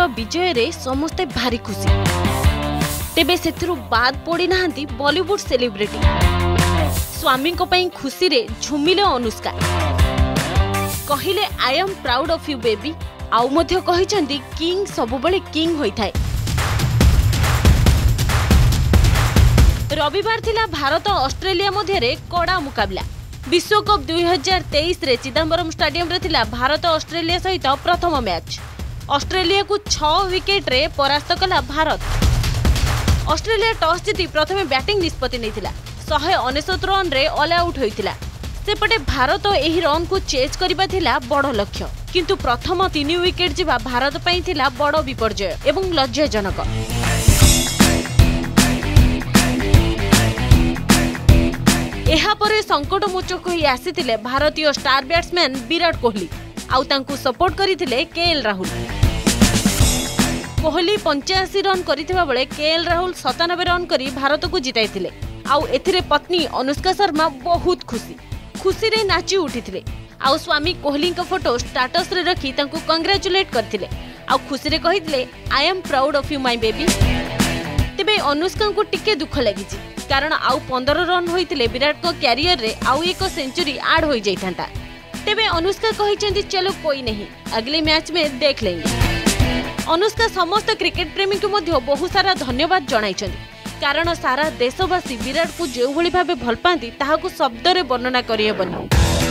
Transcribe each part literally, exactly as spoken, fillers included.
विजय रे समस्ते भारी खुशी। तेबे सेथिरु बाद पड़ी नाहंती बॉलीवुड सेलिब्रिटी। स्वामी को पई खुशी रे झुमिले अनुष्का, कहिले I am proud of you baby. आउ मध्य कहिसंती किंग सबुबले किंग होइथाय। रविवार थिला भारत ऑस्ट्रेलिया मध्य रे कड़ा मुकाबला। विश्वकप दुई हजार तेईस रे चिदम्बरम स्टेडियम रे थिला भारत ऑस्ट्रेलिया सहित प्रथम मैच। ऑस्ट्रेलिया को छह विकेट रे परास्त कला भारत। ऑस्ट्रेलिया टॉस जीति प्रथमे बैटिंग निष्पत्ति नैथिला। एक सौ उनसठ रन रे ऑल आउट होइतिला। सेपटे भारत एही रन को चेज करिबा थिला बड़ लक्ष्य, किंतु प्रथम तीन विकेट जिबा भारत पई थिला बड़ विपर्जय एवं लज्जाजनक। एहा परे संकटमोचक होई आसीथिले भारतीय स्टार बैट्समैन विराट कोहली। आउ तांकु सपोर्ट करिथिले केएल राहुल। कोहली पंचाशी रन करिथिबा बेले केएल राहुल सत्तानबे रन करी भारत को जिताइथिले। आउ एथिरे पत्नी अनुष्का शर्मा बहुत खुशी खुशी रे नाची उठिथिले। आउ स्वामी कोहली का फोटो स्टेटस रे रखी तांकु कांग्रेचुलेट करथिले। आउ खुशी रे कहिथिले I am proud of you my baby. तेबे अनुष्का को टिके दुख लागिछि, कारण आउ पंद्रह रन होइतिले विराट को कैरियर रे आउ एक सेंचुरी ऐड होई जाइथांता। तेबे अनुष्का कहिसेंती चलो कोई नहीं, अगले मैच में देख लेंगे। अनुष्का समस्त क्रिकेट प्रेमी को मध्य बहुत सारा धन्यवाद जणाइछंती, कारण सारा देशवासी विराट को जो भली भाबे भल पांती ताहाकू शब्द रे वर्णना करियबनी।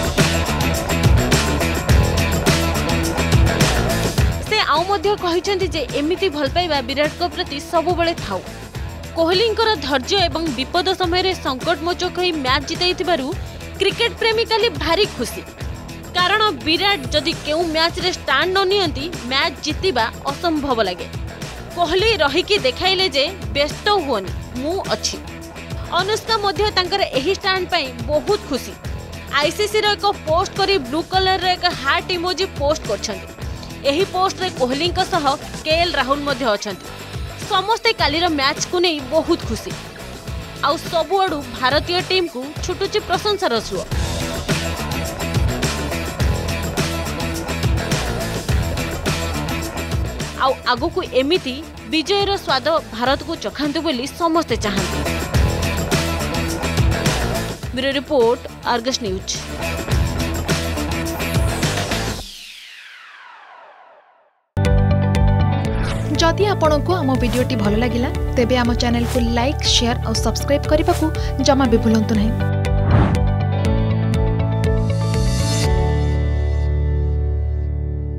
से आउ मध्य कहिसेंती जे एमिति भल पाइबा विराट को प्रति सब बेले थाउ। कोहली धैर्य एवं विपद समय संकटमोचक होई मैच जिताइथिबारु क्रिकेट प्रेमी काली भारी खुशी, कारण विराट जदि केउ मैच रे स्टैंड न नियंती मैच जितिबा असंभव लगे। कोहली रहिकी देखाइले जे व्यस्त हुअनी मु अछि। अनुष्का मध्य तांकर एही स्टैंड पई बहुत खुशी। आईसीसी रो एक पोस्ट करी ब्लू कलर रे एक हार्ट इमोजी पोस्ट करछंती। एही पोस्ट रे कोहली का सह केएल राहुल मध्य अछंती। समस्ते कालीर मैच को नहीं बहुत खुशी। आउ सबुआडू भारतीय टीम को छुटुची प्रशंसार सुओ। आउ आगु को एमिति विजयर स्वाद भारत को चखांतु बोली समस्ते चाहते। Bureau report, Argus news. जदि आपंक आम भिडी भल लगा तेब आम चैनल को लाइक, शेयर और सब्सक्राइब करने को जमा भी भूलु नहीं।